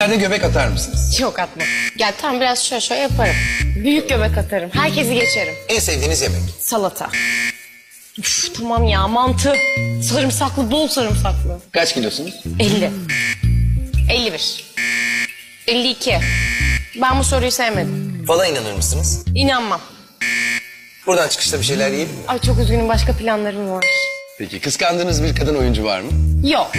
Nerede göbek atar mısınız? Yok atmam. Gel tam biraz şöyle yaparım. Büyük göbek atarım. Herkesi geçerim. En sevdiğiniz yemek? Salata. Üf, tamam ya mantı. Sarımsaklı, bol sarımsaklı. Kaç kilosunuz? 50. 51. 52. Ben bu soruyu sevmedim. Fala inanır mısınız? İnanmam. Buradan çıkışta bir şeyler yiyelim mi? Ay çok üzgünüm başka planlarım var. Peki kıskandığınız bir kadın oyuncu var mı? Yok.